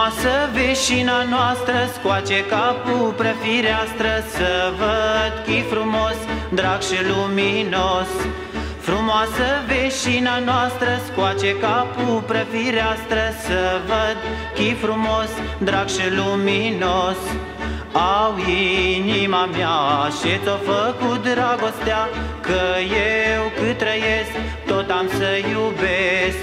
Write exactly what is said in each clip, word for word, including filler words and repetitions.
Frumoasă veșina noastră, scoace capul pre fireastră, să văd chi frumos, drag și luminos. Frumoasă veșina noastră, scoace capul pre fireastră, să văd chi frumos, drag și luminos. Au inima mea și ți-o făcut dragostea, că eu cât trăiesc tot am să iubesc.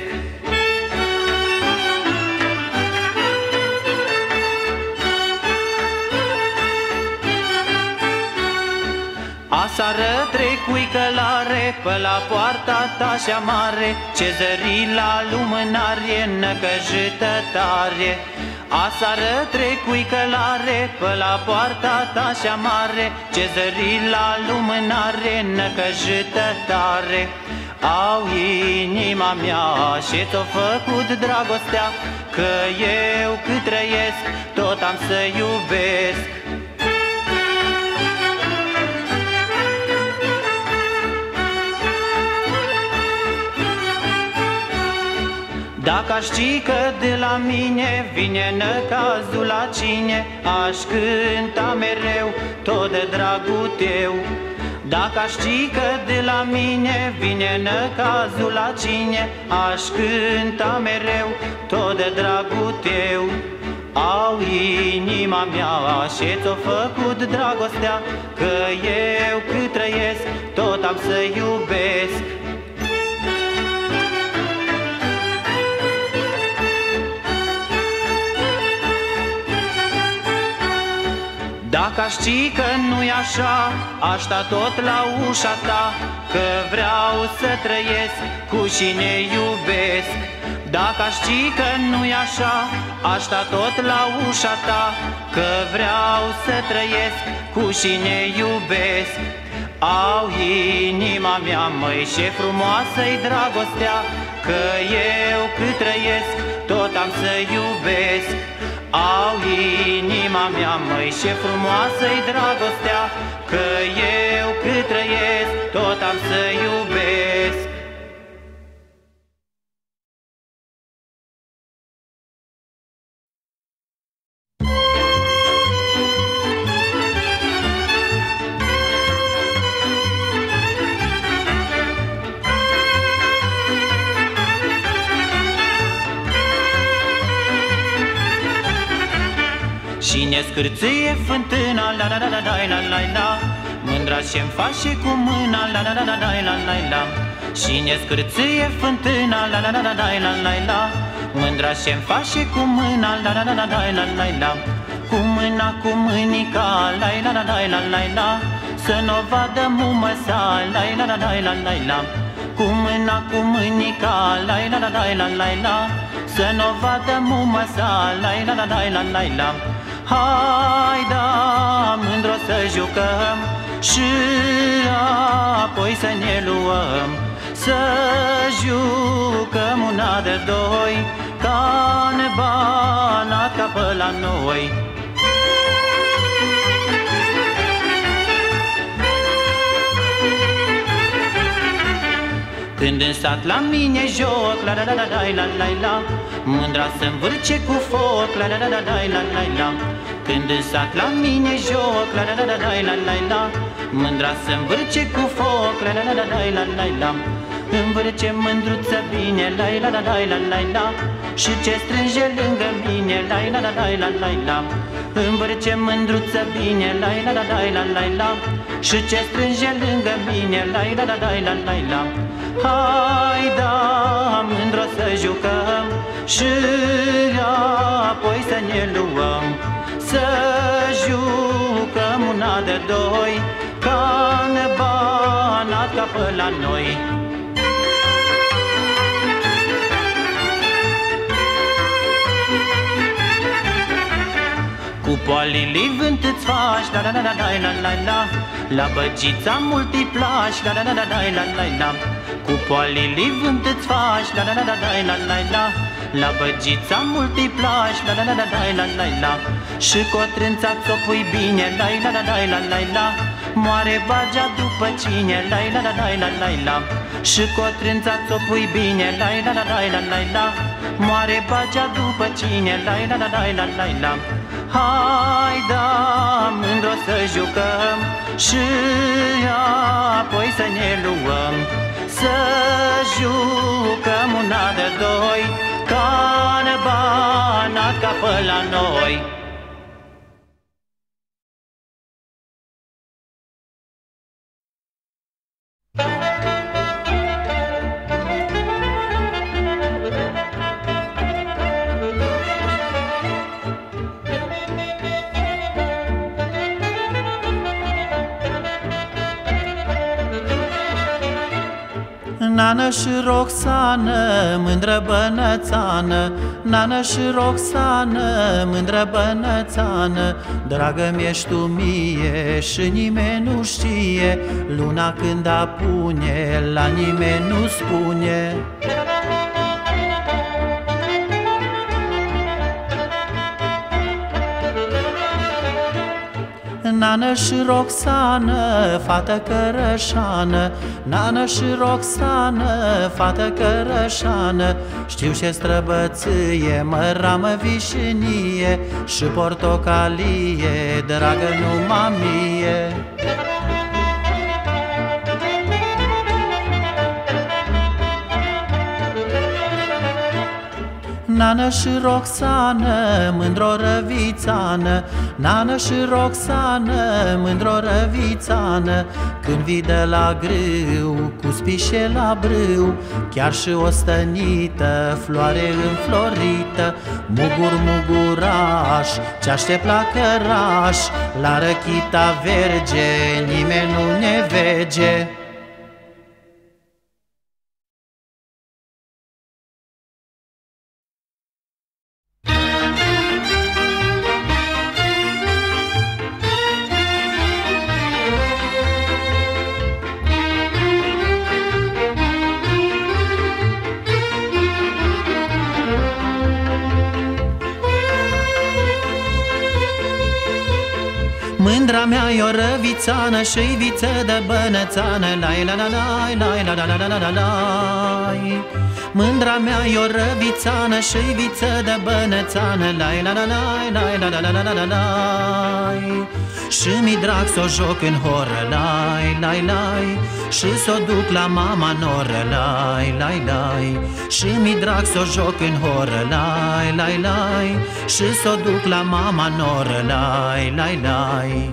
Asară trecui călare pe la poarta ta și-a mare, ce zări la lumânare năcăjită tare. Asară trecui călare pe la poarta ta și-a mare, ce zări la lumânare năcăjită tare. Au inima mea și ți-o făcut dragostea, că eu cât trăiesc tot am să iubesc. Dacă aș ști că de la mine vine năcazul la cine, aș cânta mereu tot de dragul tău. Dacă aș ști că de la mine vine năcazul la cine, aș cânta mereu tot de dragul tău. Au inima mea și ți-o făcut dragostea, că eu cât trăiesc tot am să iubesc. Dacă aș ști că nu-i așa, aș sta tot la ușa ta, că vreau să trăiesc cu cine iubesc. Dacă aș ști că nu-i așa, aș sta tot la ușa ta, că vreau să trăiesc cu cine iubesc. Au inima mea, măi, și frumoasă-i dragostea, că eu cât trăiesc tot am să iubesc. Au inima mea, măi, și frumoasă-i dragostea, că eu cât trăiesc tot am să iubesc. Cine scârțâie fântâna, la la la la la la la la, mândra ce-mi face cu mâna, la la la la la la la la. Cine scârțâie fântâna, la la la la la la la la, mândra ce-mi face cu mâna, la la la la la la la la. Cu mâna, cu mânica, la la la la la la la, să n-o vadă mumă sa, la la la la la la la. Cu mâna, cu mânica, la la la la la la la, să n-o vadă mumă sa, la la la la la la la. Hai da, mândro să jucăm și apoi să ne luăm, să jucăm una de doi, ca nebanat ca pe la noi. Când în sat la mine joc, la la la la la la la, mândra să învârce cu foc, la la la la la la la la. Când în sat la mine joc, la la la la la la la la, mândra să învârce cu foc, la la la la la la la la. Învârce mândruță bine, la la la la la la la, și ce strânge lângă mine, la la la la la la la. Învârce mândruță bine, la la la la la la la, și ce strânge lângă mine, la la la la la la la. Hai da, mândro să jucăm și apoi să ne luăm, să jucăm una de doi, ca nebanat ca pe la noi. Cu poalili vânt îți faci, la la la la la la la, la băgița multiplași, la la la la la la la. Cu poalili vânt îți faci, la la la la la la la, la băgița multiplași, la la la la la la la. Și cotrânța ți-o pui bine, la la la la la la, Moare bagea după cine, lai la la lai la lai la. Și cotrânța ți-o pui bine, lai la la lai la lai la. Moare bagea după cine, lai la la lai la lai la. Hai da, mândro să jucăm și apoi să ne luăm. Să jucăm una de doi, ca banat ca pe la noi. Nană și Roxană, mândră bănățană, Nană și Roxană, mândră bănățană, dragă mi-ești tu mie și nimeni nu știe, luna când apune, la nimeni nu spune. Nană și Roxană, fată cărășană, Nană și Roxană, fată cărășană, știu ce străbăție, măramă vișinie și portocalie, dragă numai mie. Nană și Roxană, mândr-o răvițană, Nană și Roxană, mândr-o răvițană, când vii de la grâu, cu spișe la brâu, chiar și o stănită, floare înflorită, mugur muguraș, ce aștept la căraș, la răchita verge, nimeni nu ne vege. Mândra mea-i o răvițană și-i viță de bănățană, lai la la lai, lai la la la la la lai. Mândra mea-i o răvițană și-i viță de bănățană, lai la la lai, lai la la la la la lai. Și mi drag s-o joc în horă, lai, lai, lai, și s-o duc la mama noră, lai, lai, lai. Și mi drag s-o joc în horă, lai, lai, lai, și s-o duc la mama noră, lai, lai, lai.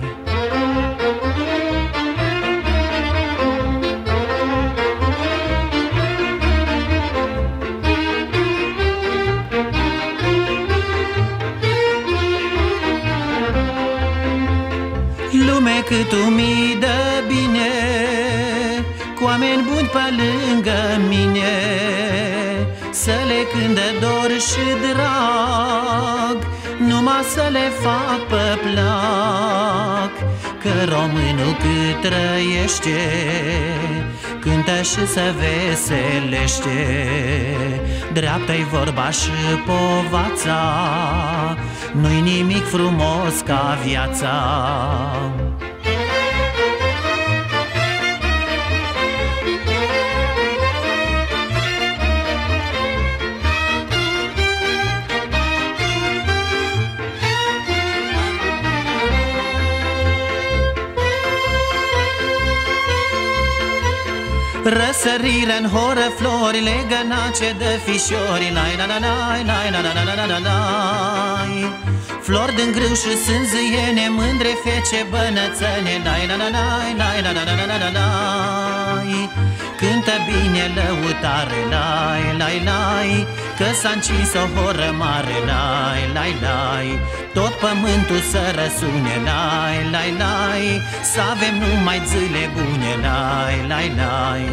Lume cât o mii de bine, cu oameni buni pe lângă mine, să le cânte dor și drag, numai să le fac pe plac. Că românul cât trăiește, cântă și se veselește, dreaptă-i vorba și povața, nu-i nimic frumos ca viața. Răsărire în horă, flori, legănace de fișori, lai la la lai, lai la la la la la lai. Flori din grâu și sânziene, mândre fece bănățăne, lai la la lai, lai la la la la la lai. Cântă bine lăutare, lai, lai, lai, că s-a încins o horă mare, lai, lai, lai. Tot pământul să răsune, lai, lai, lai, să avem numai zile bune, lai, lai, lai.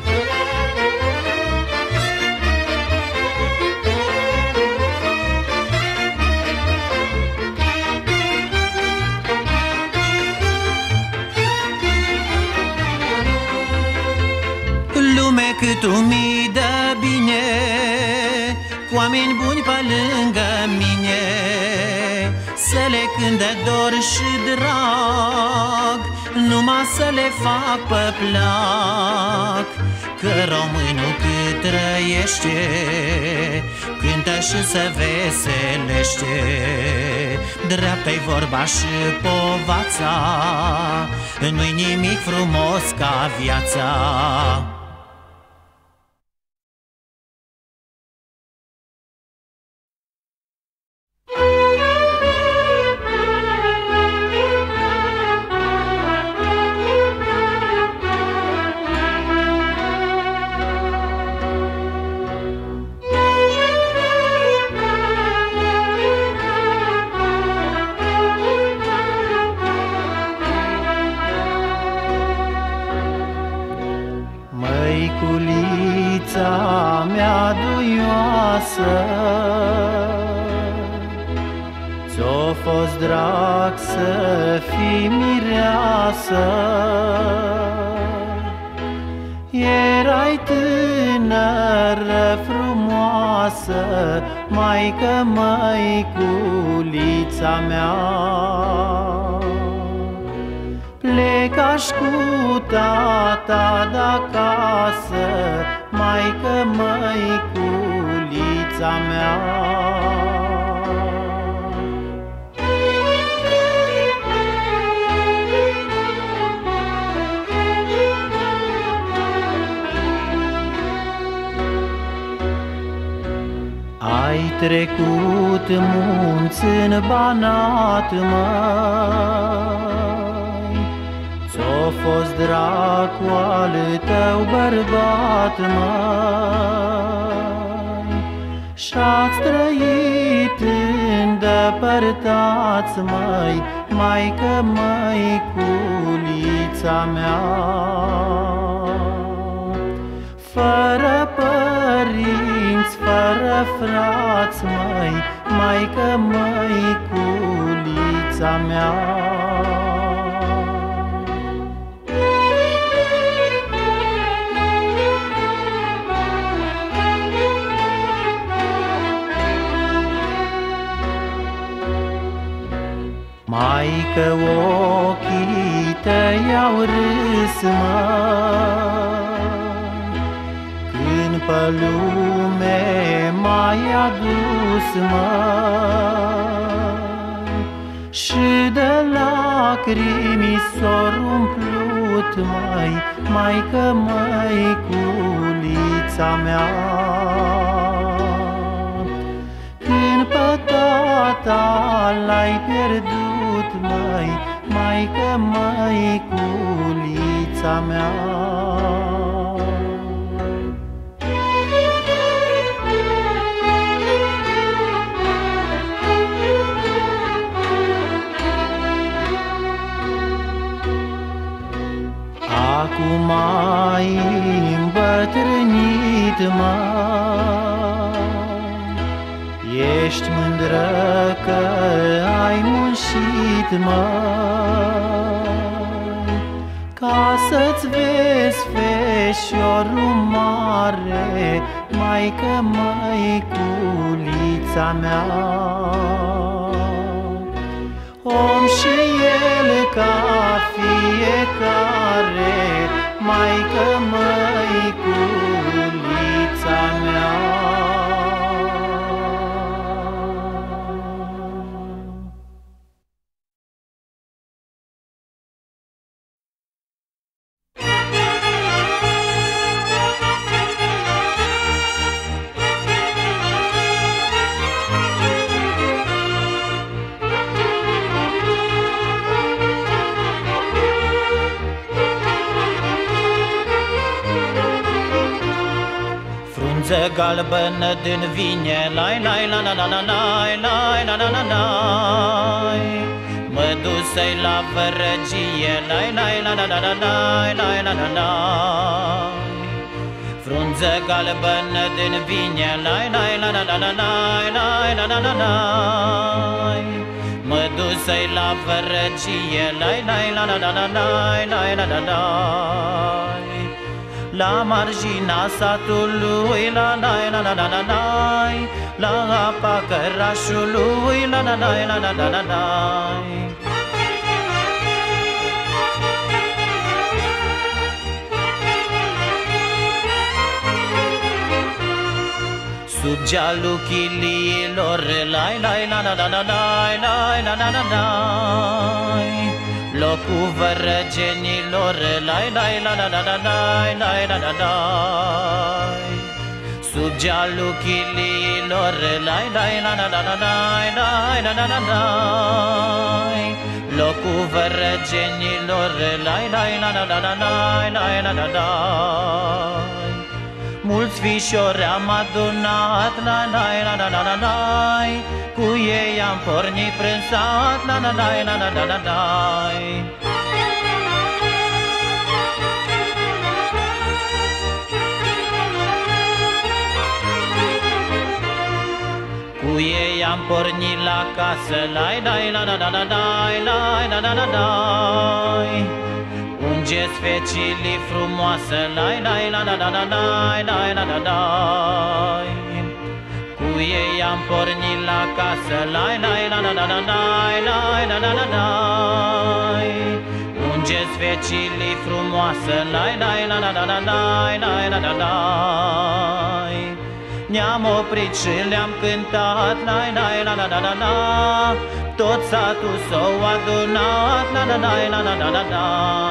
Lume cât o mii de bine, cu oameni buni pe lângă mine, să le cânte dor și drag, numai să le fac pe plac, că românul cât trăiește cântă și se veselește. Dreaptă-i vorba și povața, nu-i nimic frumos ca viața. Măiculița mea duioasă, ți-o fost drag să fii mireasă. Erai tânără frumoasă, maică, măiculița mea. Plecași cu tata de-acasă, maică, măiculița mea. Ai trecut munți în Banat, măi, ți-o fost drag cu al tău bărbat, măi, și-ați trăit îndepărtați, măi, maică, măiculița mea. Fără părinți, fără frați, măi, maică, măiculița mea. Maică, ochii tăi-au râs, măi, când pe lume m-ai adus, măi, și de lacrimi s-or umplut, măi, maică, măiculița mea. Când pe tata l-ai pierdut, măi, maică, măiculița mea. Acum ai îmbătrânit, măi, ești mândră că ai muncit, măi, ca să-ți vezi feșorul mare, maică, măiculița mea. Om și el ca fiecare, maică, măiculița mea. Frunză galbenă din vinie, lai lai la la la la lai lai la la la lai. Mă dusei la vărăgie, lai lai la la la la lai lai la la lai. Frunză galbenă din vinie, lai lai la la la la lai lai la la la lai. Mă dusei la vărăgie, lai lai la la la la lai lai la la lai. La margina satului, la la la la la la la, la apa cărașului, la la la la la la la la. Sub gealul chiliilor, lai, lai, la, la, la, la, lai, lai, la, la, la, lai. Locul vărăgenilor, lai, lai, la, la, la, la, lai, lai, la, la, lai. Sub gealul chiliilor, lai, lai, la, la, la, la, lai, lai, la, la, la, lai. Locul vărăgenilor, lai, lai, la, la, la, la, lai, lai, la, la, lai. Mulți fișori am adunat, la, la, la, la, la, la, la. Cu ei am pornit prin sat, la, la, la, la, la, la, la, la. Cu ei am pornit la casă, lai, lai, la, la, la, la, lai, lai, la, la, la, lai. Ungeți fecilii frumoasă, lai, lai, la, la, la, la, lai, lai, la, la, lai. Cu ei am pornit la casă, lai, lai, la, la, la, la, lai, lai, la, la, la, lai. Ungeți fecilii frumoasă, lai, lai, la, la, la, la, lai, lai, la, la, lai. Ne-am oprit și le-am cântat, lai, lai, la, la, la, la, la. Tot satul s-o adunat, la, la, la, la, la, la, la, la.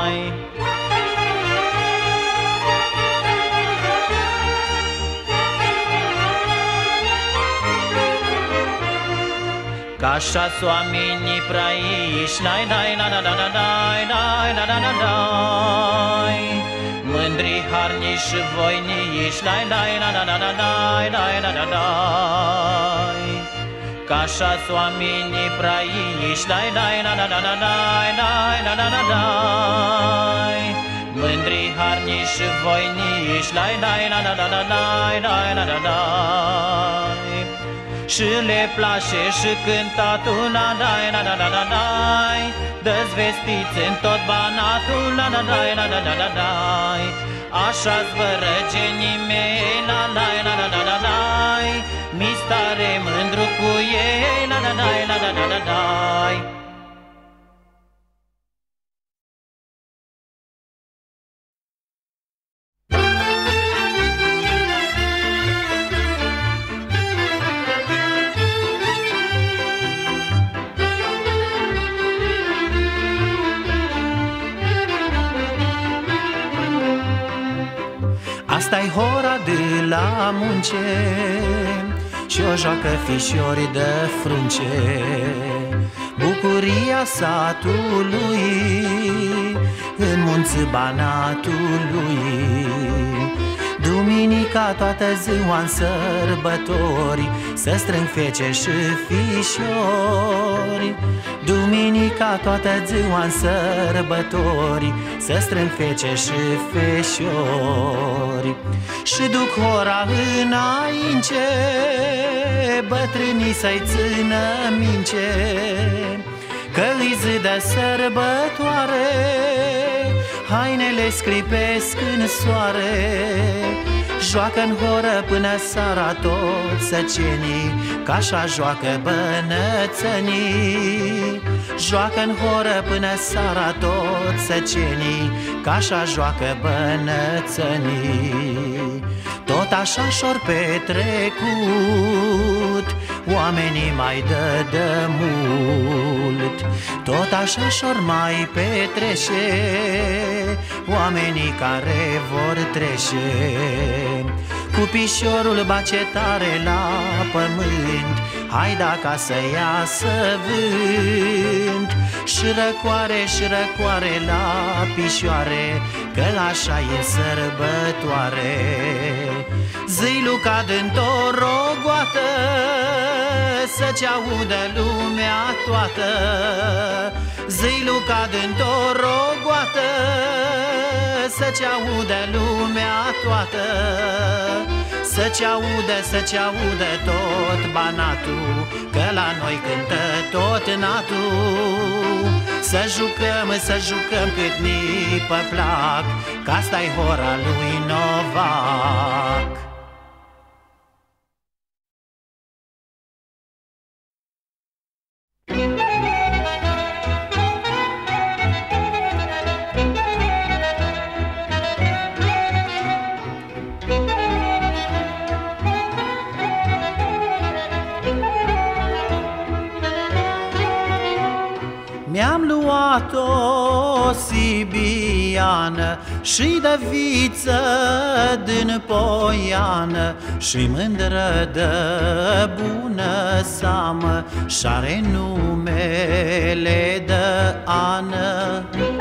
Ca așa-s oamenii praiși, lai, lai, la, la, la, la, lai, lai, la, la, la, lai. Mândri, harniși și voiniși, lai, lai, la, la, la, la, lai, lai, la, la, lai. Ca așa-s oamenii praiși, lai, lai, la, la, la, la, lai, lai, la, la, la, lai. Mândri, harniși și voiniși, lai, lai, la, la, la, la, lai, lai, la, la, lai. Și le place și cântatul, la, la, la, la, la, la, lai. Dă-ți vestiți în tot banatul, la, la, la, la, la, la, la, lai. Așa-s vărăgenii mei, la, la, la, la, la, la, lai. Mi stare mândru cu ei, la, la, la, la, la, la, la, lai. Asta-i hora de la munce și o joacă fișori de frunce. Bucuria satului în munții Banatului. Duminica toată ziua-n sărbători să strâng fece și fișori. Duminica toată ziua-n sărbători să strâng fece și feșori. Și duc hora înainte, bătrânii să-i țină mince, că-i zi de sărbătoare, hainele scripesc în soare. Joacă-n horă până seara toți săcenii, că așa joacă bănățănii. Joacă-n horă până seara toți săcenii, că așa joacă bănățănii. Tot așa și-or petrecut oamenii mai dă de mult. Tot așa și-or mai petrece oamenii care vor trece. Cu pișorul bacetare la pământ, hai da să iasă vânt. Și răcoare și răcoare la pișoare, că așa e sărbătoare. Zi Luca dând-o rogoată, să-ți audă lumea toată. Zi Luca dând-o rogoată, să-ți audă lumea toată. Să-ți audă, să-ți audă tot Banatul, că la noi cântă tot natul. Să jucăm, să jucăm cât ni pe plac, că asta-i hora lui Novac. o sibiană și de viță din poiană și mândră de bună seamă și-are numele de Ană.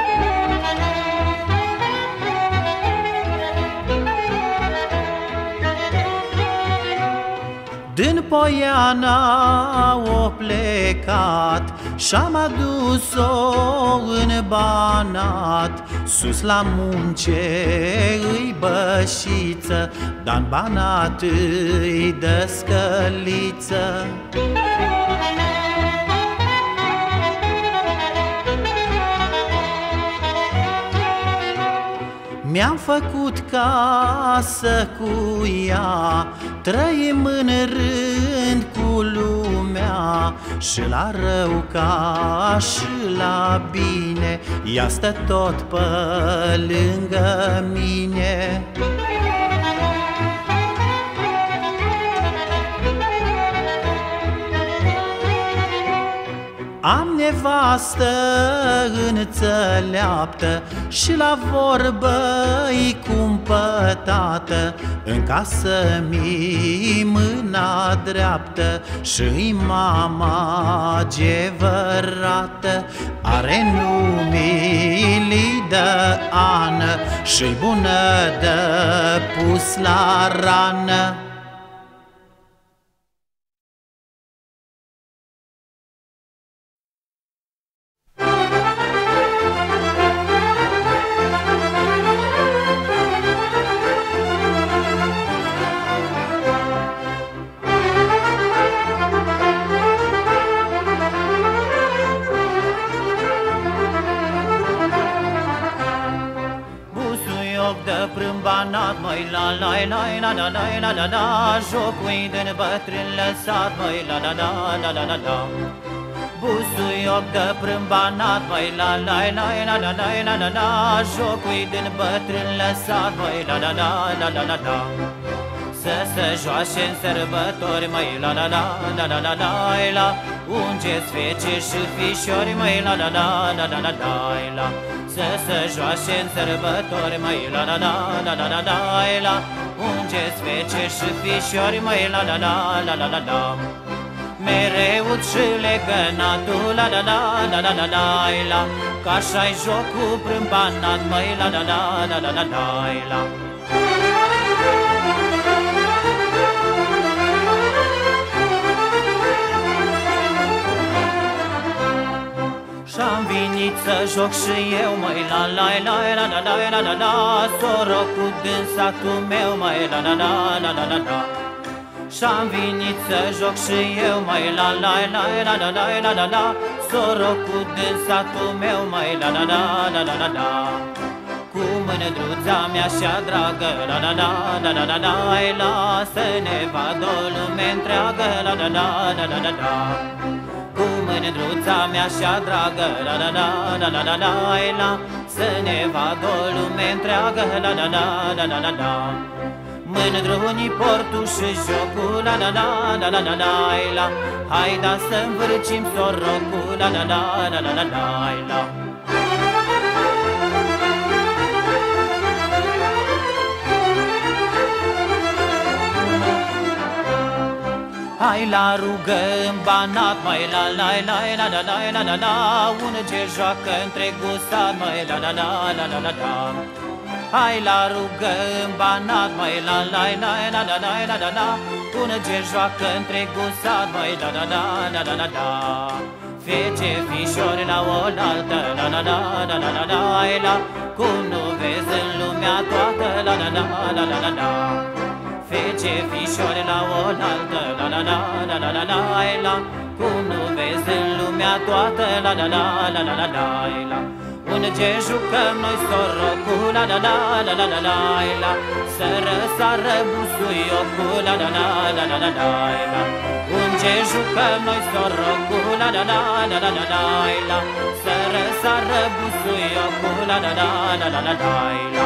Din Poiana o plecat și-am adus-o în Banat. Sus la munce îi bășiță, dar-n Banat îi dă scăliță. Mi-am făcut casă cu ea, trăim în rând cu lumea, și la rău ca și la bine, ea stă tot pe lângă mine. Am nevastă înțeleaptă și la vorbă-i cumpătată, în casă mi mâna dreaptă și-i mama gevărată. Are numele de Ană și-i bună de pus la rană. De prâm Banat, măi, la la la la la la la la la, jocui din bătrân lăsat, măi, la la la la la la la. Busuioc de prâm Banat, măi, la la la la la la la la la, jocui din bătrân lăsat, măi, la la la la la la la. Să se joace în sărbători, măi, la la la la la la la la, ungeți fece și fișori, măi, la la la la la la la la. Să se joace în sărbători, măi, la la la la la la la la, ungeți fece și fișori, măi, la la la la la la la. Mereu și legănatul, la la la la la la la la, că așa-i jocul prâm Banat, măi, la la la la la la la la. Și-am venit să joc și eu, măi, la la la la la la la la la, sorocul din satul meu, măi, la la la la la la la. Și-am venit să joc și eu, măi, la la la la la la la la la, sorocul din satul meu, măi, la la la la la la la. Cu mândruța mea și-a dragă, la la la la la la la la, să ne vadă o lume întreagă, la la la la la la la. Cu mândruța mea și-a dragă, la la la la la la la la, să ne vadă o lume întreagă, la la la la la la la. Mândrunii portul și jocul, la la la la la la la la, hai da să învârcim sorocul, la la la la la la la la. Hai la rugă în Banat, măi, la la la la la la la la la, un ce joacă întregul sat, măi, la la la la la la la. Hai la rugă în Banat, măi, la la la la la la la la la, un ce joacă întregul sat, măi, la la la la la la la. Fece fișori la oaltă, la la la la la la la la, cum nu vezi în lumea toată, la la la la la la la. Fece fișori la oaltă, la la la la la la la la, cum nu vezi în lumea toată, la la la la la la la la. Unde jucăm noi sorocul, la la la la la la la la, să răsară busuiocul, la la la la la la la la. Unde jucăm noi sorocul, la la la la la la la la, să răsară busuiocul, la la la la la la la la.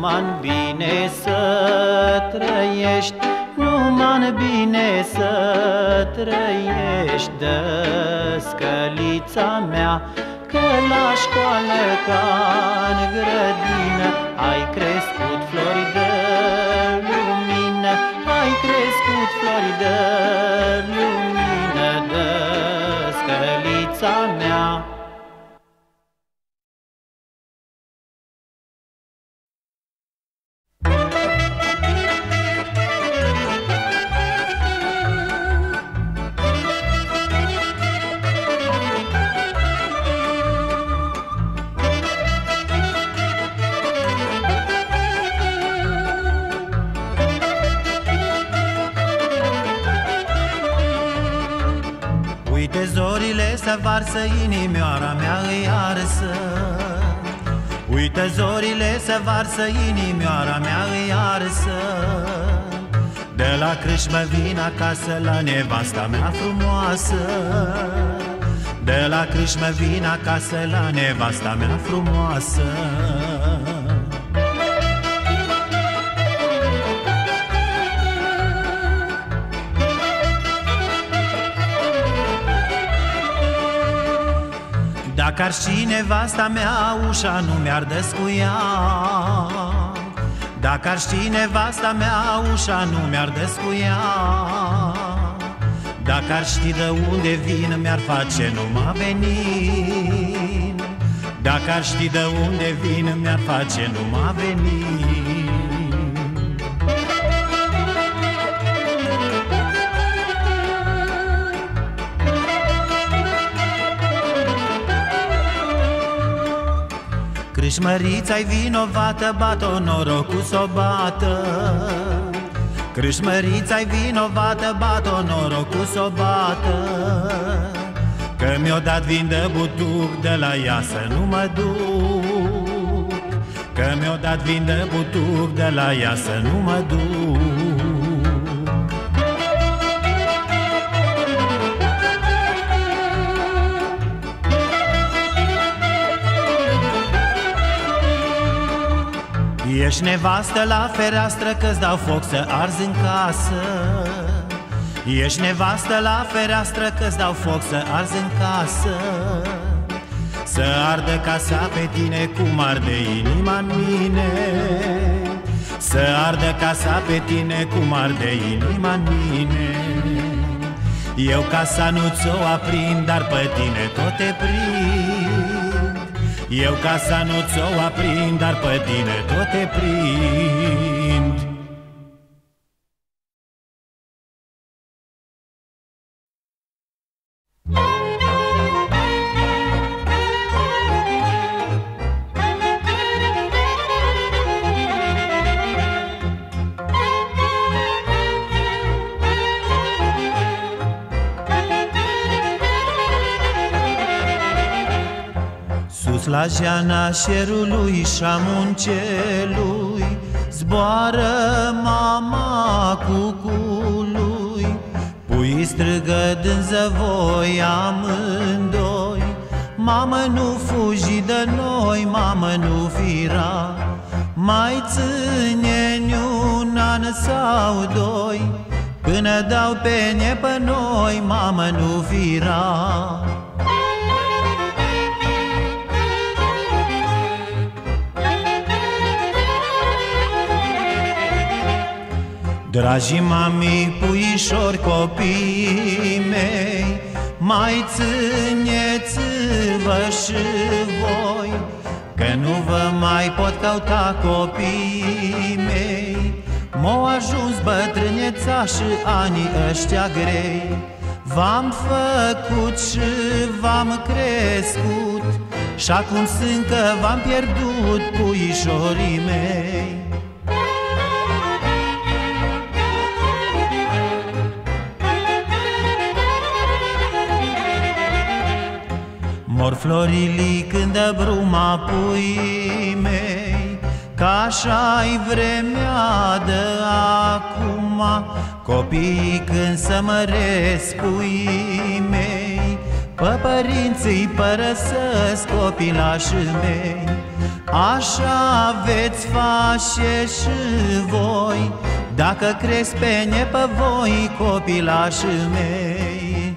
numai bine să trăiești, numai bine să trăiești. Dă, scălița mea, că la școală ca în grădină ai crescut flori de lumină, ai crescut flori de lumină. Dă, scălița mea. Uite zorile se varsă, inimioara mea îi arsă. Uite zorile se varsă, inimioara mea îi arsă. De la crâșmă vin acasă la nevasta mea frumoasă. De la crâșmă vin acasă la nevasta mea frumoasă. Dacă ar ști nevasta mea, ușa nu mi-ar descuia. Dacă ar ști nevasta mea, ușa nu mi-ar descuia. Dacă ar ști de unde vin, mi-ar face numai venin. Dacă ar ști de unde vin, mi-ar face numai venin. Crâșmărița-i vinovată, bat-o norocul s-o bată. Crâșmărița-i vinovată, bat-o norocul s-o bată. Că mi-o dat vin de butuc, de la ea să nu mă duc. Că mi-o dat vin de butuc, de la ea să nu mă duc. Ești nevastă la fereastră, că-ți dau foc să arzi în casă. Ești nevastă la fereastră, că-ți dau foc să arzi în casă. Să ardă casa pe tine cum arde inima în mine. Să ardă casa pe tine cum arde inima în mine. Eu casa nu ți-o aprind, dar pe tine tot te prind. Eu casa nu ți-o aprind, dar pe tine tot te prind. Sus la geana șerului și-a muncelui zboară mama cucului. Puii strigă din zăvoi amândoi: mamă, nu fugi de noi, mamă, nu fira. Mai ține-ni un an sau doi, până dau pene pe noi, mamă, nu fira. Dragii mami, puișori, copiii mei, mai țineți-vă și voi, că nu vă mai pot căuta copiii mei. M-au ajuns bătrâneța și anii ăștia grei. V-am făcut și v-am crescut, și acum sunt că v-am pierdut, puișorii mei. Mor florilii când dă bruma puii mei, că așa-i vremea de acum. Copiii când să măresc puii mei, pe părinți îi părăsesc copilașii mei. Așa veți face și voi, dacă crezi pe nepăvoi, copilașii mei.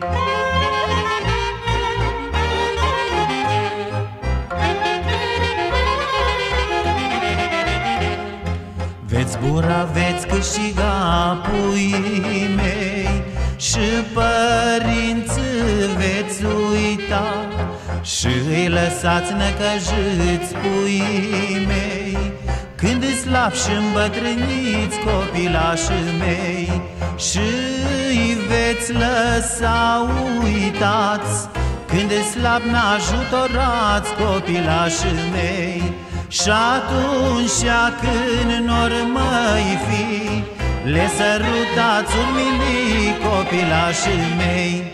Veți bura, veți câștiga, puii mei, și părinții veți uita, și îi lăsați necăjiți, puii mei, când îi slabi și îmbătrâniți, copilașii mei, și îi veți lăsa uitați, când îi slabi n-ajutorați, copilașii mei. Și atunci când n-or mai fi, le sărutați umilii, copilașii mei.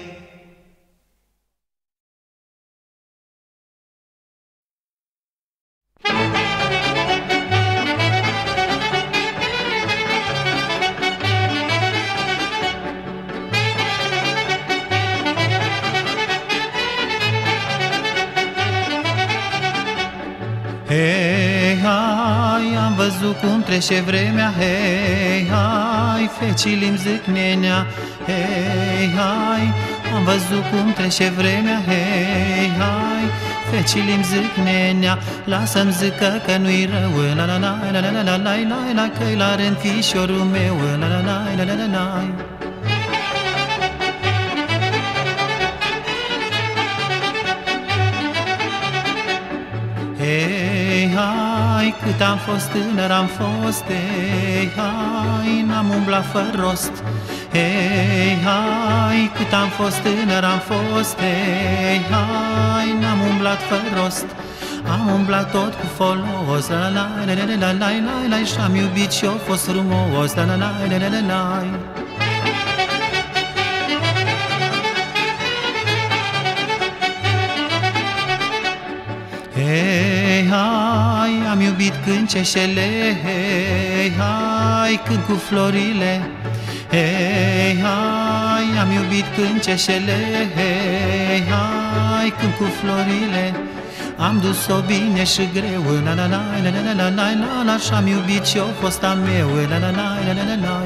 Hei, hai, am văzut cum trece vremea, hei, hai, fecii-mi zic nenea, hei, hai, am văzut cum trece vremea, hei, hai, fecii-mi zic nenea, lasă-mi zică că nu-i rău, la la la la la la la la la la, că-i la rând fișorul meu, la la la la la la la. Hei, hai, cât am fost tânăr am fost, hei, hai, n-am umblat fără rost. Hei, hai, cât am fost tânăr am fost, hei, hai, n-am umblat fără rost. Am umblat tot cu folos, la la la la la la la la, și-am iubit și-o fost frumos, la la la la la la la. Hei, hai, am iubit cânceșele, hei, hai, cânt cu florile. Hei, hai, am iubit cânceșele, hei, hai, cânt cu florile. Am dus-o bine și greu, la la la la la la la la la, și-am iubit și-o fost a meu, la la la la la la la.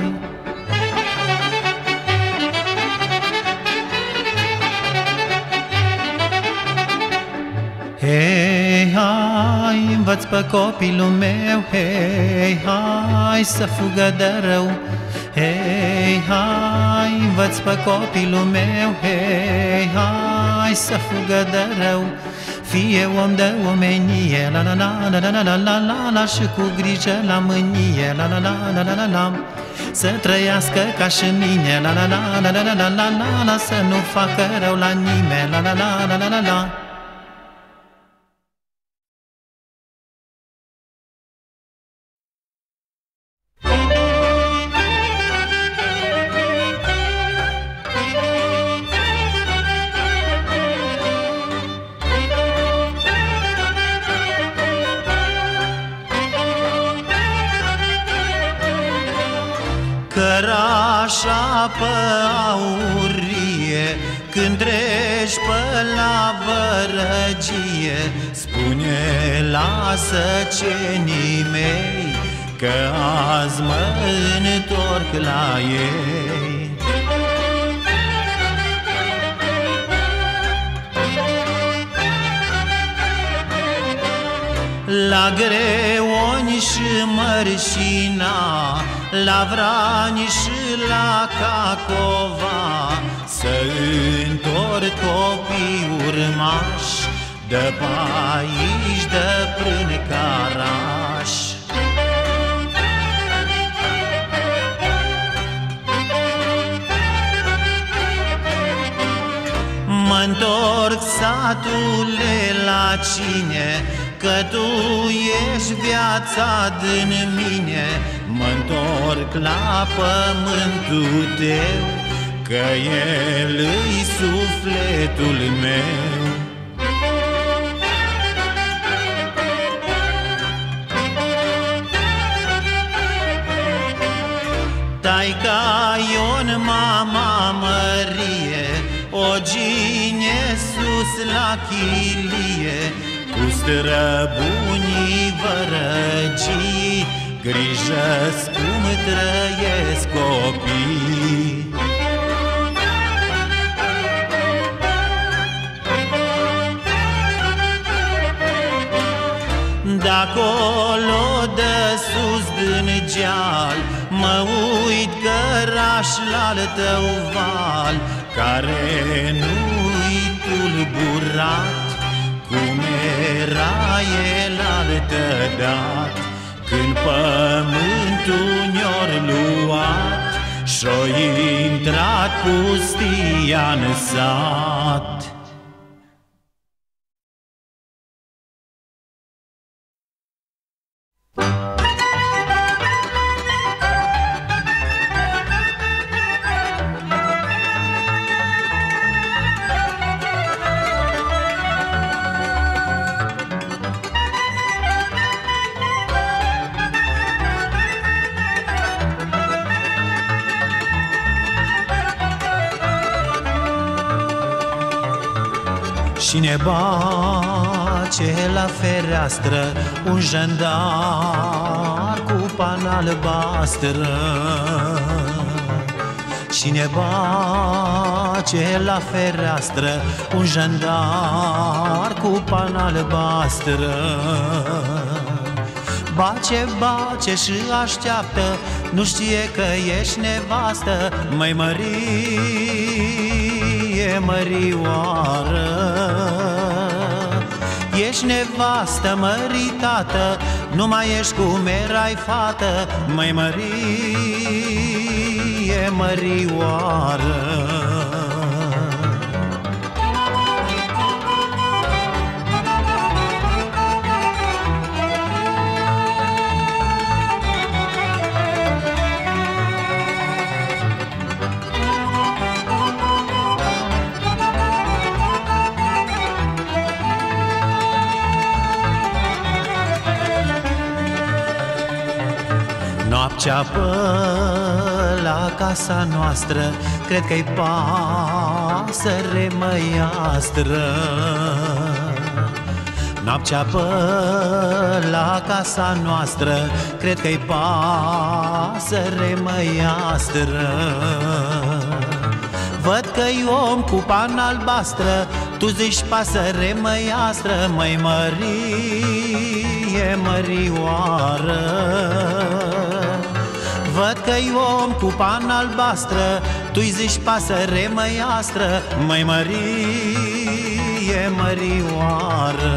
Hei, hai, învăț pe copilul meu, hei, hai, să fugă de rău. Hei, hai, învăț pe copilul meu, hei, hai, să fugă de rău. Fie om de omenie, la la la la la la la la la la, și cu grijă la mânie, la la la la la la la. Să trăiască ca și mine, la la la la la la la la la la, să nu facă rău la nimeni, la la la la la la la. Cărașa pe aurie, când treci pe la vărăgie, spune la săcenii mei, că azi mă întorc la ei. La Greoni și Mărșina, la Vrani și la Cacova, să întorc copii urmași de pe aici, de prin Caraș. Mă-ntorc, satule, la cine, că tu ești viața din mine. Mă-ntorc la pământul tău, că el-i sufletul meu. Taica Ion, mama Mărie, o gine sus la chilie, cu străbunii vărăgii, grijă-ți cum trăiesc copii. De-acolo de sus din geal mă uit căraș la-l tău val, care nu-i tulburat cum era el altădat, când pământul ne-or luat și-o intrat pustia-n sat. Și ne bace la fereastră un jandar cu pan albastră. Și ne bace la fereastră un jandar cu pan albastră. Bace, bace și așteaptă, nu știe că ești nevastă, măi Mărie, mărioară. Ești nevastă măritată, nu mai ești cum erai fată, măi Mărie, mărioară. Noaptea pe la casa noastră, cred că-i pasăre măiastră. Noaptea pe la casa noastră, cred că-i pasăre măiastră. Văd că-i om cu pan albastră, tu zici pasăre măiastră, măi Mărie, mărioară. Văd că-i om cu pan albastră, tu-i zici pasăre măiastră, măi Mărie, mărioară.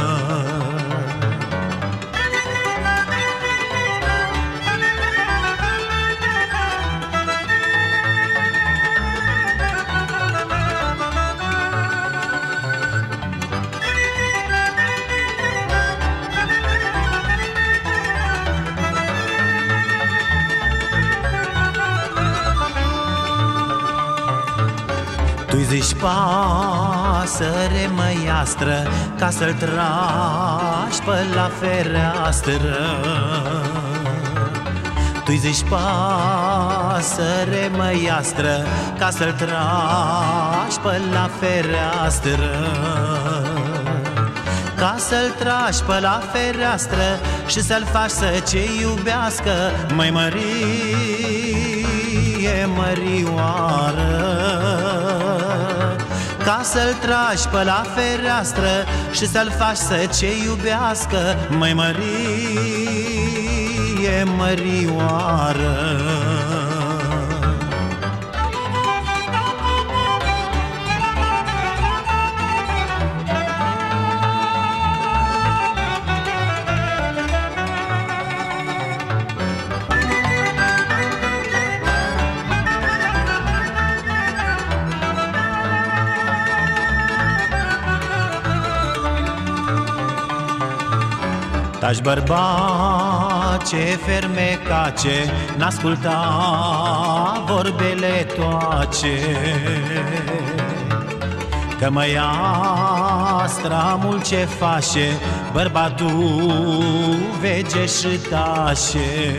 Tu-i zici pasăre măiastră, ca să-l tragi pe la fereastră. Tu-i zici pasăre măiastră, ca să-l tragi pe la fereastră. Ca să-l tragi pe la fereastră și să-l faci să ce iubească, măi Mărie, mărioară. Ca să-l tragi pe la fereastră și să-l faci să ce iubească, măi Mărie, mărioară. Taci bărbace, fermecace, n-asculta vorbele toace, că măiastra mult ce face, bărbatul vege și tașe.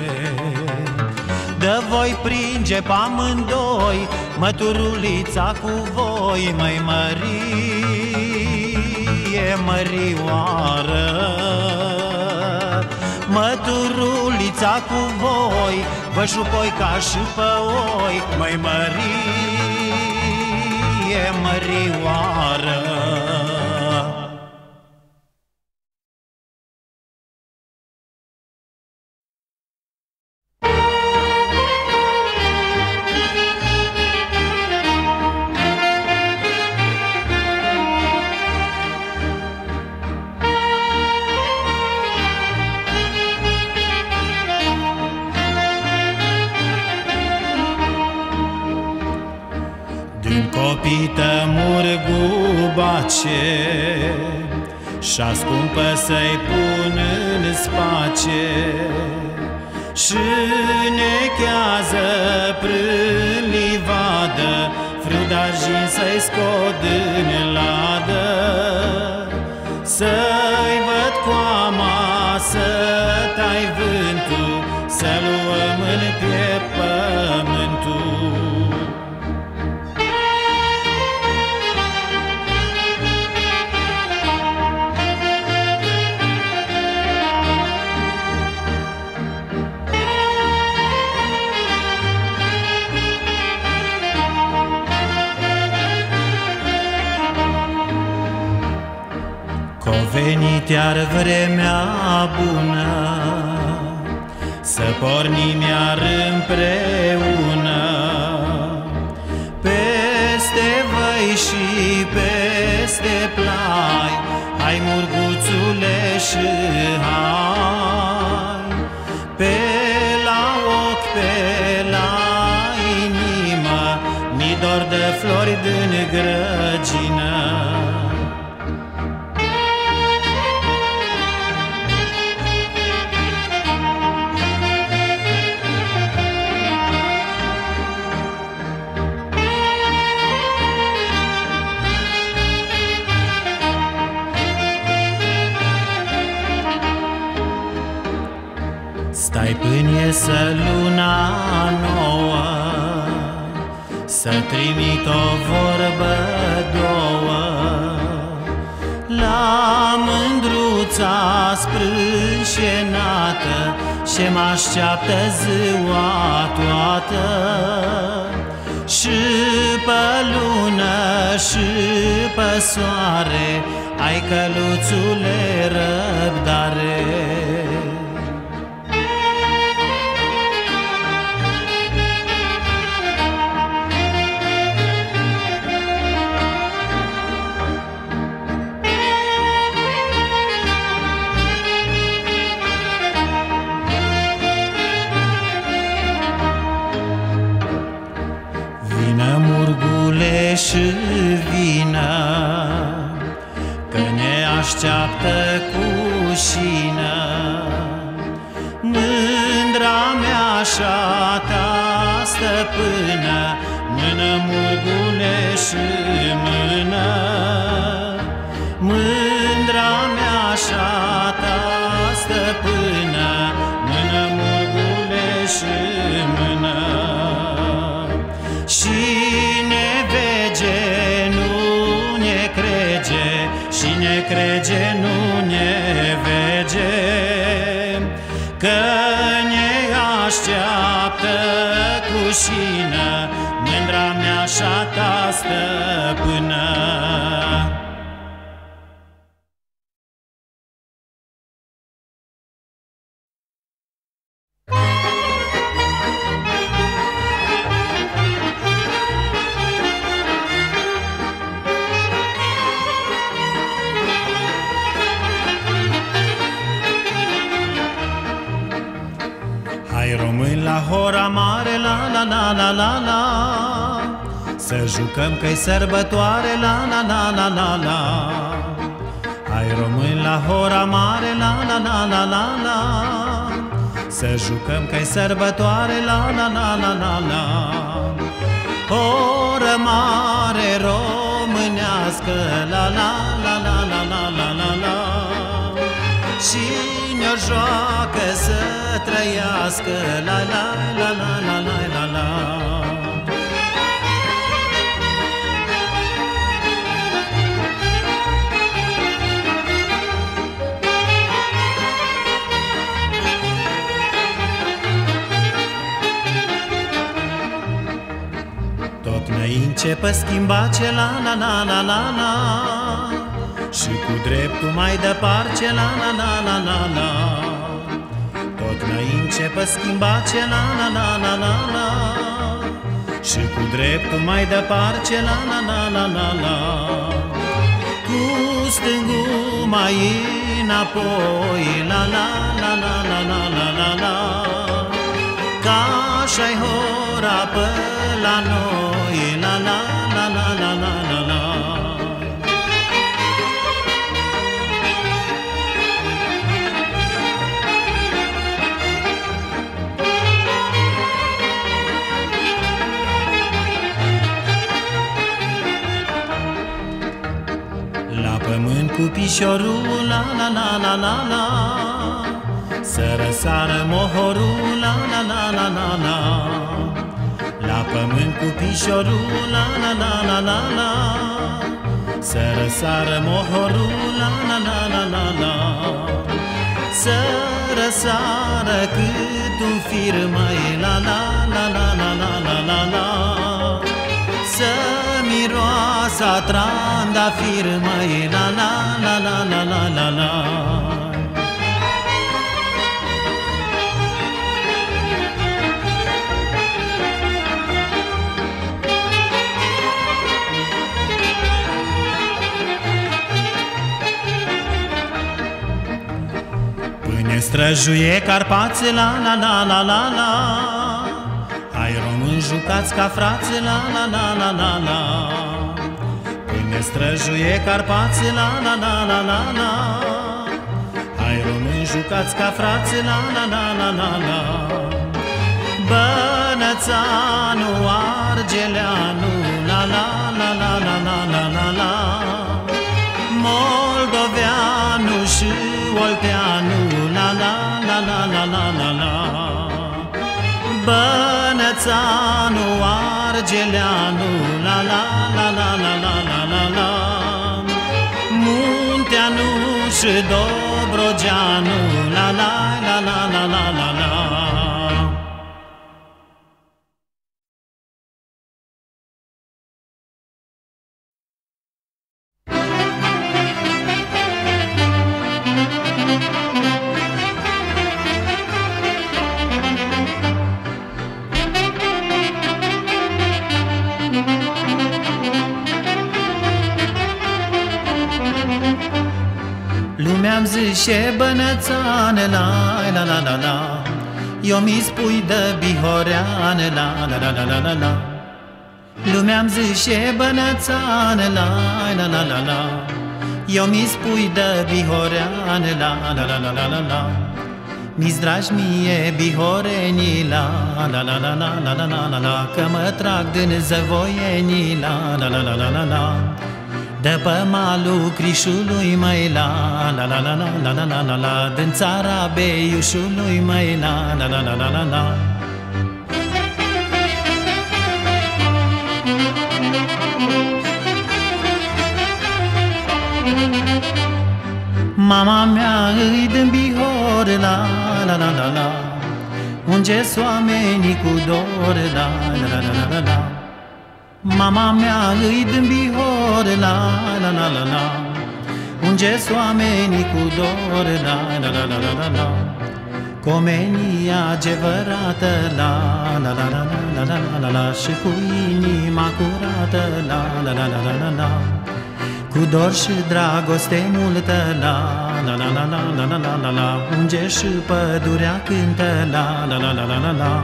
De voi pringe pe amândoi măturulița cu voi, măi Mărie, mărioară. Măturulița cu voi vă șupoi ca și pe oi, măi Mărie mărioară. Copită murgubace și-a scumpă să-i pun în space, și nechează prin livadă friu d'argint să-i scot în ladă. Să-i văd coama, să tai vântul, să luăm în piept pământul. Venit iar vremea bună, să pornim iar împreună, peste văi și peste plai. Hai, murguțule, și hai, pe la ochi, pe la inimă, mi dor de flori din grăgină. Stai până iesă luna nouă, să trimit o vorbă două la mândruța sprânșenată, ce m-așteaptă ziua toată. Și pe lună și pe soare, ai, căluțule, răbdare. Și vină, că ne așteaptă cu șină. Mândra mea și-a ta stăpână, mână, murgule, și mână. Mândra mea și-a ta stăpână, mână, murgule, și mână. Și ne crege, nu ne vege, că ne așteaptă cu șină, mândra mea și-a ta stăpână. Români la hora mare, la la la la la la, să jucăm că-i sărbătoare, la la la la la la. Hai, români la hora mare, la la la la la la, să jucăm că-i sărbătoare, la la la la la la. Oră mare românească, la la la la la la la la la. Cine-o joacă să trăiască, la la la la la la la la. începe schimba ce la la la la la la, și cu dreptul mai departe la la la la la la. Tot mai începe schimba ce la la la la la la, și cu dreptul mai departe la la la la la la. Cu stângul mai înapoi la la la la la la la la la, ca așa-i hora pe la noi la la la la la la la la. La pământ cu pișorul la la la la la la, să răsară mohorul la la la la la la. La pământ cu pișorul la la la la la la, să răsară mohorul la la la la la la. Să răsară cât un fir mai la la la la la la la la la. Să miroasa trandafir mai la la la la la la la la. Până străjuie Carpați la la la la la la, hai români jucați ca frați la la la la la la. Până străjuie Carpați la la la la la la, hai români jucați ca frați la la la la la la. Bănățanu, Argeleanu la la la la la la la la la, Moldoveanu și Olteanu la la la la la la la la. Bănățanu, Argeleanu la la la la la la la la la, Munteanu și Dobrogeanu la la la la la la la la. Lumea-mi zice bănățane la la la la la, eu mi spui de bihoreane la la la la la la la. Lumea-mi zice bănățane la la la la la, eu mi spui de bihoreane la la la la la la la. Mi-s dragi mie bihorenii la la la la la la la la la la, că mă trag din zăvoienii la la la la la la la. De pe malul Crișului măi la la la la la la la la la la, din țara Beiușului măi la la la la la la la. Mama mea îi din Bihor la la la la la, unge-s oamenii cu dor la la la la la la. Mama mea îi din Bihor la la la la la, unge-s oamenii cu dor la la la la la la la. Comenia adevărată la la la la la la la la la, și cu inima curată la la la la la la la. Cu dor și dragoste multă la la la la la la la la la la, unge și pădurea cântă la la la la la la la.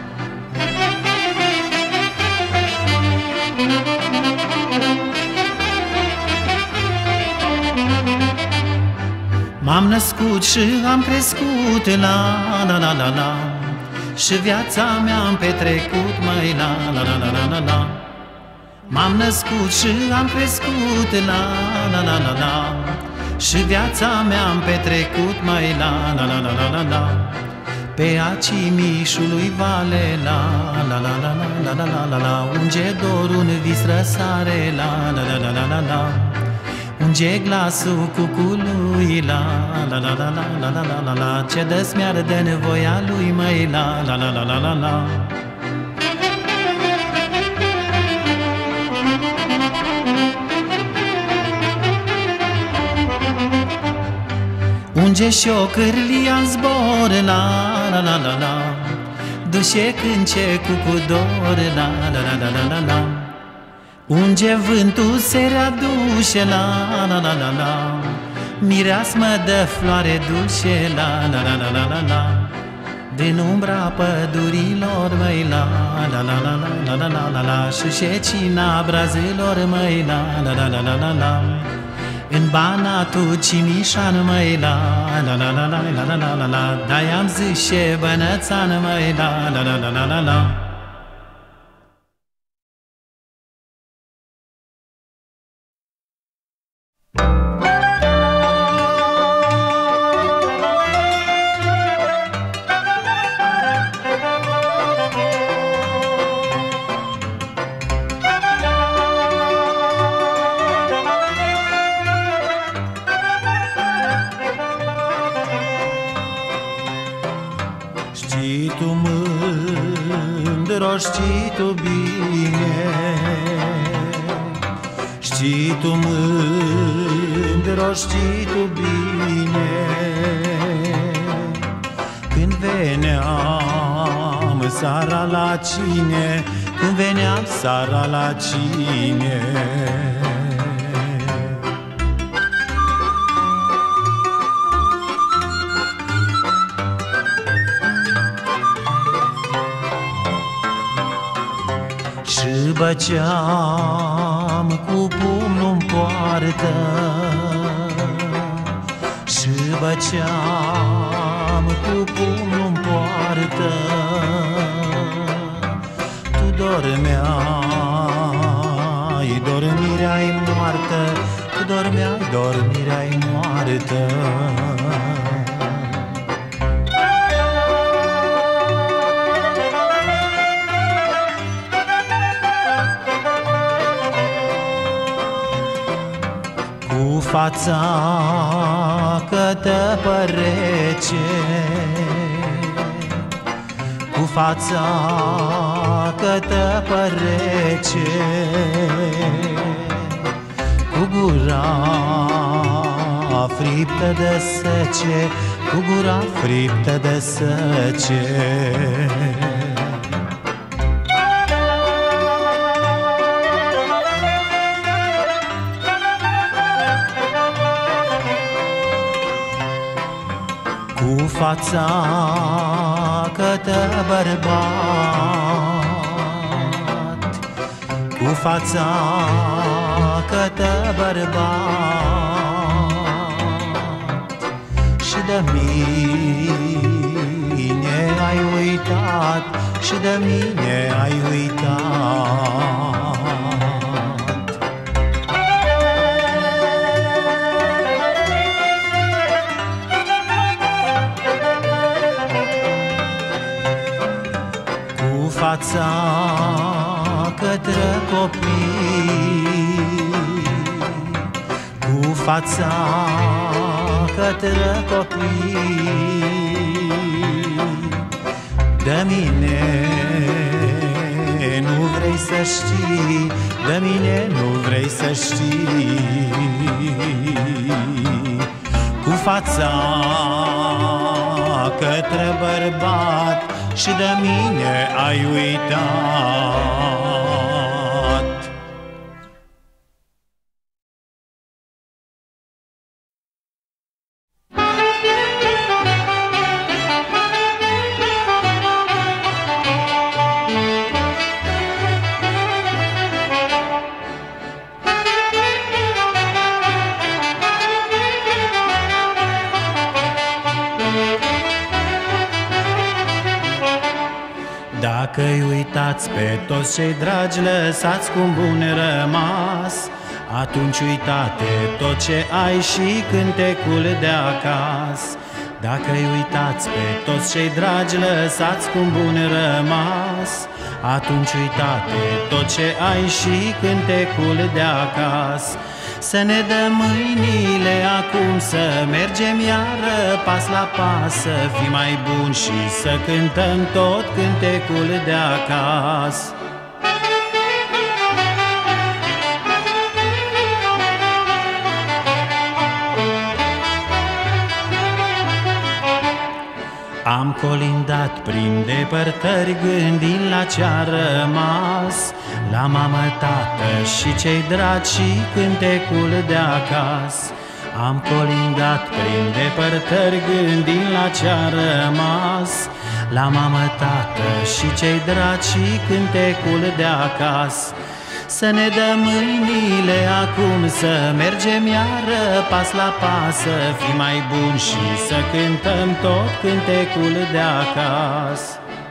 M-am născut și am crescut la la la la la, și viața mea-am petrecut mai la la la la la la la. M-am născut și am crescut la la la la la, și viața mea-am petrecut mai la la la la la la la. Pe acii Mișului vale la la la la la la la la la, unge dorul în vis răsare la la la la la la la. Unge glasul cucului la la la la la la la la la la, ce des mi-arde nevoia lui măi la la la la la la la. Unge și o cârlia în zbor, la la la la la, duce cânce cu pudor, la la la la la la la. Unge vântul se readuce, la la la la la, mireasmă de floare dulce, la la la la la la la. Din umbra pădurilor, măi, la la la la la la la la la, și șecina brazelor, măi, la la la la la la la. În Banatul Cimișan, măi, la la la la la la la la la, da-i am zis și Bănățan, măi, la la la la la la la. Știi tu, mândro, știi tu bine, știi tu, mândro, știi tu bine, când veneam seara la cine, când veneam seara la cine. Și băceam cu pumnul-n poartă, și băceam cu pumnul-n poartă. Tu dormeai, dormirea-i moartă, tu dormeai, dormirea-i moartă. Cu fața cătă părece, cu fața cătă părece, cu gura friptă de sece, cu gura friptă de sece. Cu fața cătă bărbat, cu fața cătă bărbat, și de mine ai uitat, și de mine ai uitat. Cu fața către copii, cu fața către copii, de mine nu vrei să știi, de mine nu vrei să știi. Cu fața către bărbat, și de mine ai uitat. Dacă-i uitați pe toți cei dragi lăsați cu bun rămas, atunci uitate tot ce ai și cântecul de acasă. Dacă-i uitați pe toți cei dragi lăsați cu bun rămas, atunci uitate tot ce ai și cântecul de acasă. Să ne dăm mâinile acum, să mergem iară pas la pas, să fim mai buni și să cântăm tot cântecul de acasă. Am colindat prin depărtări gândind la ce-a rămas, la mamă, tată și cei dragi și cântecul de acasă. Am colindat prin depărtări gândind la ce-a rămas, la mamă, tată și cei dragi și cântecul de acasă. Să ne dăm mâinile acum, să mergem iară pas la pas, să fim mai buni și să cântăm tot cântecul de acasă.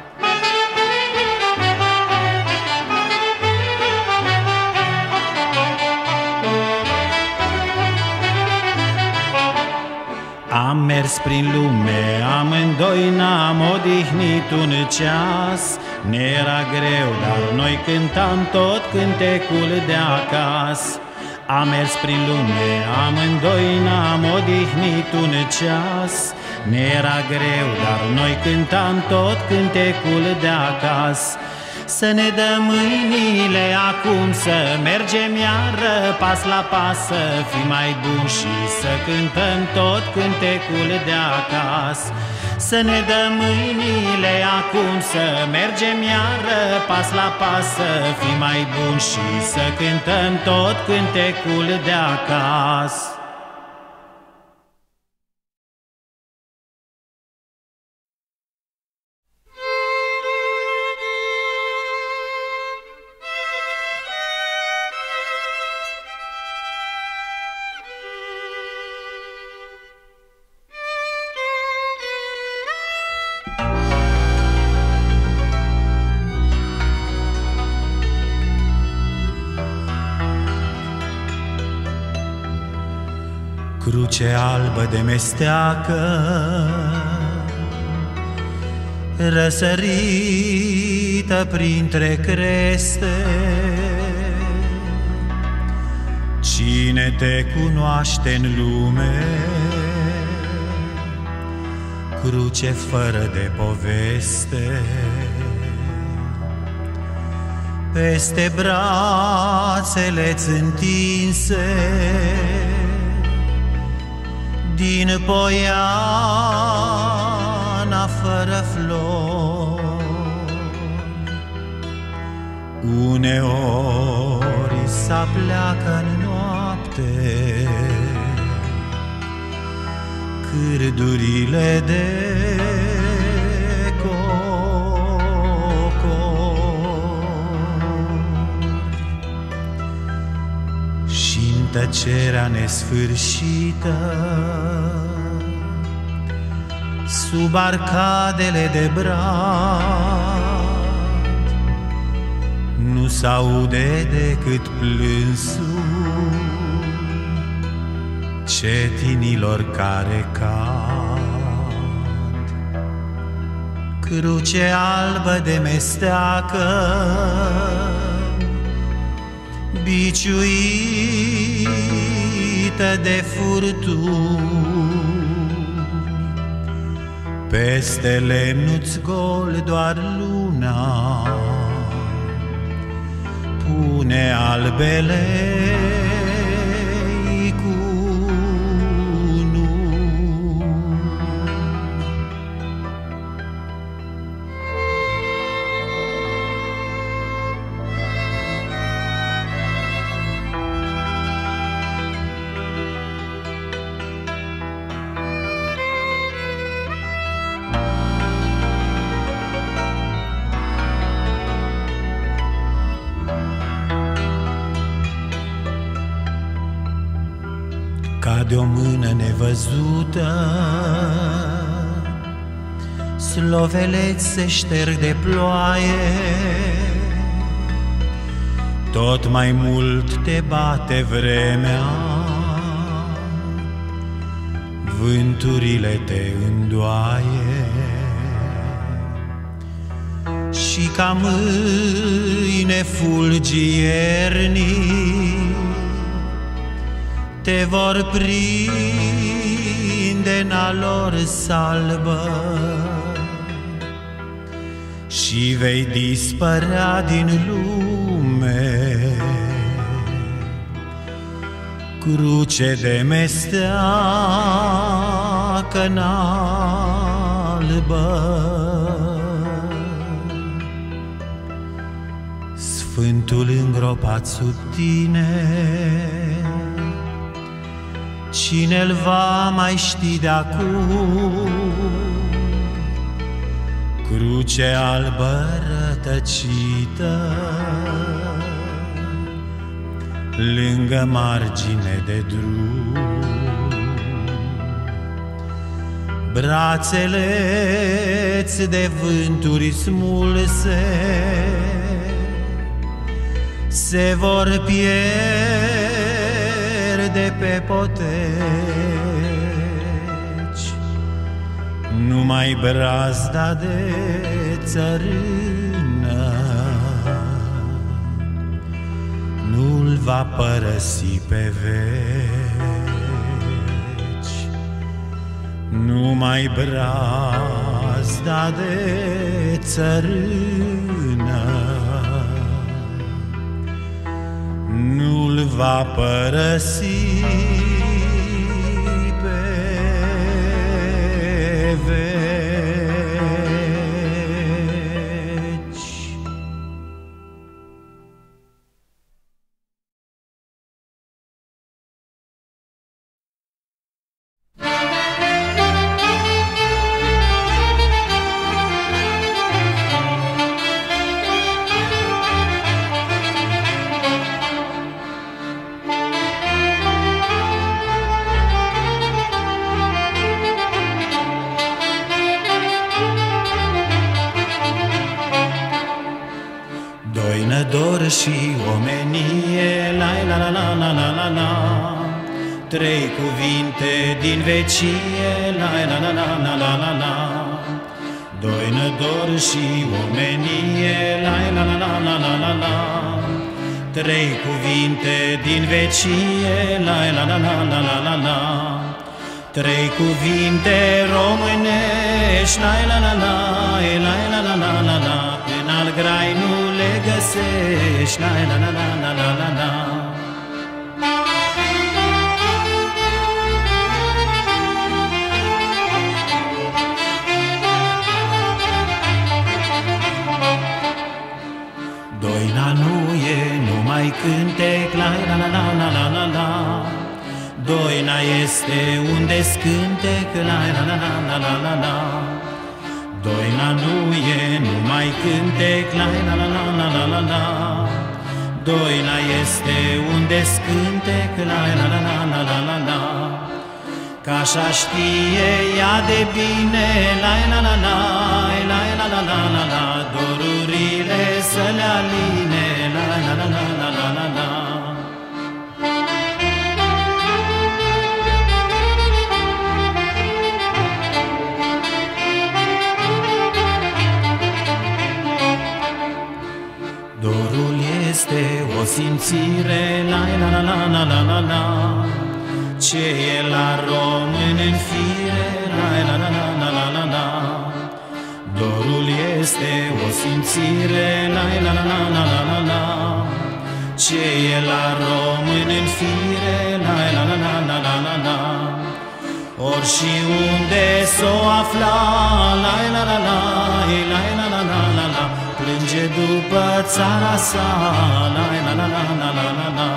Am mers prin lume, amândoi n-am odihnit un ceas. Ne-era greu, dar noi cântam tot cântecul de acasă. Am mers prin lume, amândoi n-am odihnit un ceas. Ne-era greu, dar noi cântam tot cântecul de acasă. Să ne dăm mâinile acum, să mergem iară pas la pas, să fim mai buni și să cântăm tot cântecul de acasă. Să ne dăm mâinile acum, să mergem iară pas la pas, să fim mai buni și să cântăm tot cântecul de acasă. Cruce albă de mesteacă, răsărită printre creste, cine te cunoaște în lume? Cruce fără de poveste, peste brațele-ți întinse, din poiana fără flori. Uneori s-apleacă-n noapte cârdurile de cocori și-n tăcerea nesfârșită, sub arcadele de brad, nu s-aude decât plânsul cetinilor care cad. Cruce albă de mesteacă, biciuită de furtuni, peste lemnuț gol doar luna pune albele ca de o mână nevăzută, sloveleți se șterg de ploaie, tot mai mult te bate vremea, vânturile te îndoaie, și ca mâine fulgi iernii te vor prinde în-a lor salbă și vei dispărea din lume. Cruce de mesteacă, n-ai albă, Sfântul îngropat sub tine, cine-l va mai ști de-acum? Cruce albă rătăcită, lângă margine de drum, brațele-ți de vânturi smulse se vor pierde pe poteci, numai brazda de țărână nu-l va părăsi pe veci, numai brazda de țărână nu-l va părăsi pe veci. Dor și omenie, la la la la la la la la, trei cuvinte din vecie, la la la la la la la la. Doină, dor și omenie, la la la la la la la la, trei cuvinte din vecie, la la la la la la la la. Trei cuvinte românești, la la la la la la la la la la, în alt grai nu le găsești, la la la la la la la la. Doina nu e numai cântec, la la la la la la la la. Doina este unde scântec, la la la la la la la la. Doina nu e numai cântec, la la la la la la la la. Doina este unde scântec, la la la la la la la la. Ca așa știe ea de bine, la la la la la la la la la la, dorurile să le aline, la la la la la la la la. Dorul este o simțire, la la la la la la la la, ce e la român în fire, la la la la la la la la. Dorul este o simțire, la la la la la la la la, ce e la român în fire, la la la la la la la la. Ori și unde s-o afla, la la la la la la la la la la, plânge după țara sa, la la la la la la la la.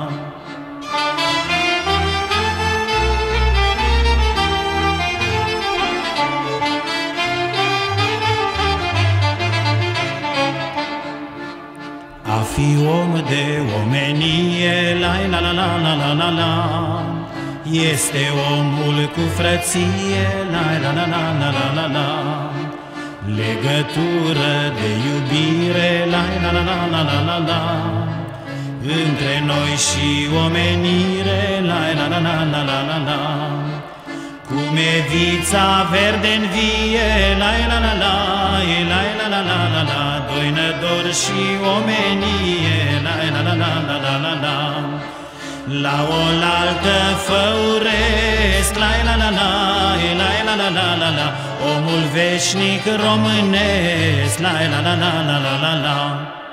A fi om de omenie, la la la la la la la la, este omul cu frăție, la la la la la la la la. Legătură de iubire, la la la la la la la la, între noi și omenire, la la la la la la la la. Cum e vița verde-n vie, la la la la la la la la la la, doină, dor și omenie, la la la la la la la la. La oaltă făuresc, la la la la la la la la la la, omul veșnic românesc, la la la la la la la la.